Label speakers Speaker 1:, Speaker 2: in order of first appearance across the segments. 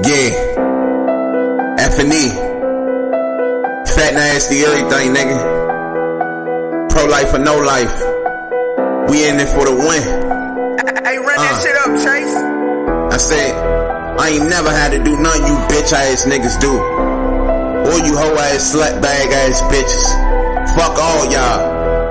Speaker 1: Yeah. F&E. Fat nasty everything, nigga. Pro-life or no life. We in it for the win.
Speaker 2: Hey, run that shit up, Chase.
Speaker 1: I said, I ain't never had to do nothing you bitch ass niggas do. Or you hoe ass slut bag ass bitches. Fuck all y'all.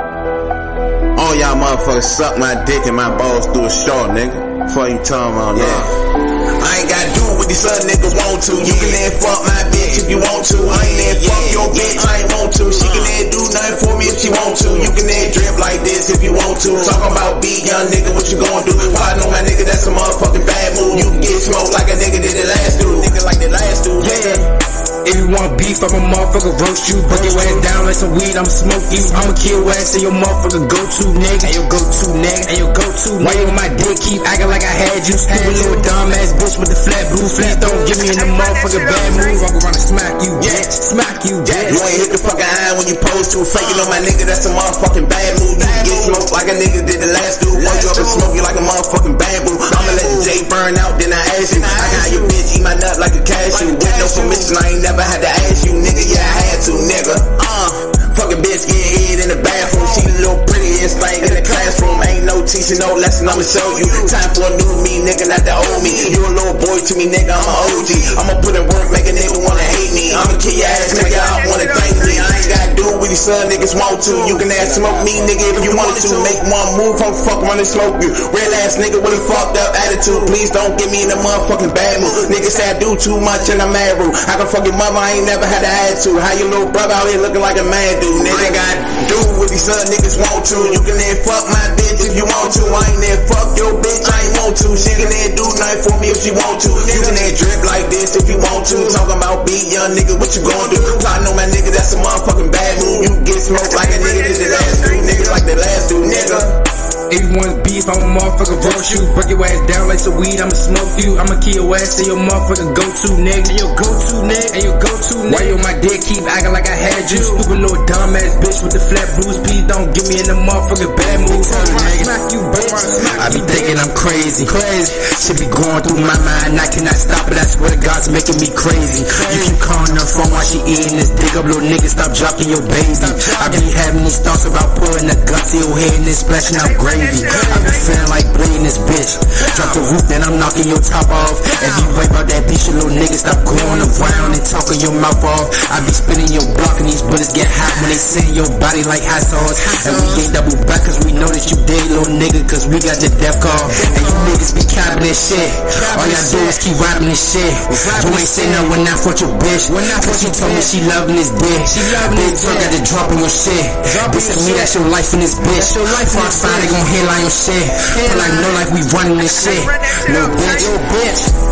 Speaker 1: All y'all motherfuckers suck my dick and my balls through a straw, nigga. Fuck you talking about that. I ain't gotta do what these other niggas want to. You can then fuck my bitch if you want to. I ain't then fuck your bitch, I ain't want to. She can then do nothing for me if she want to. You can then drip like this if you want to. Talking about beat, young nigga, what you gon' do? I know my nigga, that's a motherfucking bad move. You can get smoked like a nigga did the last dude. Nigga like the last dude, yeah.
Speaker 3: If you want beef, I'm a motherfucker roast you. Break your ass down like some weed, I'ma smoke you. I'ma kill ass and your motherfucker go-to nigga. And your go-to nigga, and your go-to nigga. Why you on my dick keep acting like I had you? Stupid little dumb ass bitch with the flat blue. Please don't give me in the motherfucking bad move. I'll go around and smack you, yeah. Smack you, yeah.
Speaker 1: You ain't hit the fucking eye when you supposed to. Faking on my nigga, that's a motherfucking bad move. You can get smoked like a nigga did the last dude. One you up and smoke you like a motherfucking bamboo. I'ma let the J burn out, then I ask you. I got your bitch eat my nut like a cashew. With no permission, I ain't never had to ask you, nigga. Yeah, I had to, nigga. Fucking bitch get hid in the bathroom. She the little prettiest thing in the classroom. Ain't no teaching, no lesson, I'ma show you. Time for a new me, nigga, not the old me. You a little boy to me, nigga, I'm a OG. I'ma put in work, make a nigga wanna hate me. I'ma kill your ass, nigga, I wanna thank me. I ain't gotta do what these son niggas want to. You can ass smoke me, nigga, if you want to. Make one move, I'm fuck run and smoke you. Real ass nigga with a fucked up attitude. Please don't get me in the motherfucking bad mood. Niggas say I do too much and I'm mad rude. I can fuck your mother, I ain't never had to add to. How your little brother out here looking like a man do, nigga? I ain't gotta do what these other niggas want to. You can then fuck my bitch if you want to. I ain't then fuck your bitch, I ain't want to. She can then do nothing for me if she want to. You can then drip like this if you want to. Talking about beat, young nigga, what you gon' do? I know my nigga, that's a motherfucking bad move. You get smoked like a nigga did the last dude. Nigga like the last dude, nigga.
Speaker 3: If you want beef, I'm a motherfucker roast you. Break your ass down like some weed, I'ma smoke you. I'ma kill your ass and your motherfucker go-to nigga. And your go-to nigga, and your go-to nigga. Why you on my dick keep acting like I had you? Stupid little dumb ass bitch with the flat blues. Please don't get me in the motherfucking bad mood. Smack you, bitch. I be thinking I'm crazy. Shit be going through my mind, I cannot stop it. I swear to God's making me crazy. You keep calling her phone while she eating this dick up, little nigga. Stop dropping your baby. I be having these thoughts about putting a gun to your head and then splashing out gravy. I be feeling like bleeding this bitch. Drop the roof, then I'm knocking your top off. If you rape out that bitch, you little nigga, stop going around and talking your mouth off. I be spinning your block and these bullets get hot when they send your body like hot sauce. And we ain't double back cause we know that you dead, little nigga, cause we got the death call. And you niggas be capping this shit. All y'all do is keep robbing this shit. You ain't say nothing when I fuck your bitch. Cause she told me she loving this dick. Big talk got to drop on your shit. Bitch, to me that's your life in this bitch. Fox fine, they gon' hit like your shit. Feel like no life, we running this shit. Little bitch.